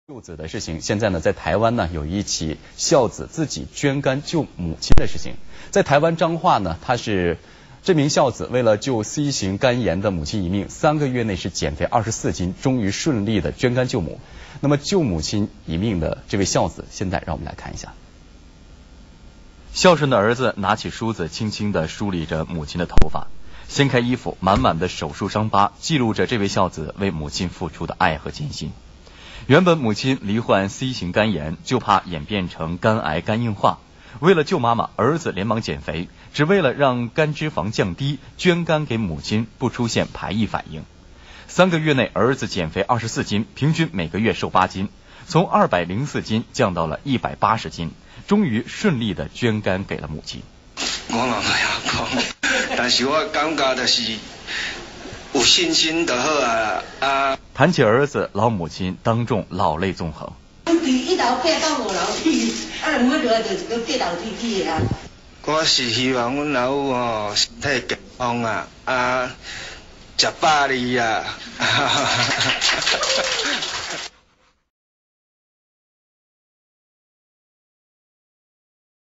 救子的事情，现在呢，在台湾呢有一起孝子自己捐肝救母亲的事情。在台湾彰化呢，这名孝子为了救 C 型肝炎的母亲一命，3个月内是减肥24斤，终于顺利的捐肝救母。那么救母亲一命的这位孝子，现在让我们来看一下。孝顺的儿子拿起梳子，轻轻地梳理着母亲的头发，掀开衣服，满满的手术伤疤，记录着这位孝子为母亲付出的爱和艰辛。原本母亲罹患 C 型肝炎，就怕演变成肝癌、肝硬化。为了救妈妈，儿子连忙减肥，只为了让肝脂肪降低，捐肝给母亲，不出现排异反应。3个月内，儿子减肥24斤，平均每个月瘦8斤，从204斤降到了180斤，终于顺利的捐肝给了母亲。 我嘛不晓讲，但是我感觉就是有信心就好啊。 谈起儿子，老母亲当众老泪纵横。 我是希望阮老母哦身体健康啊，食饱哩啊。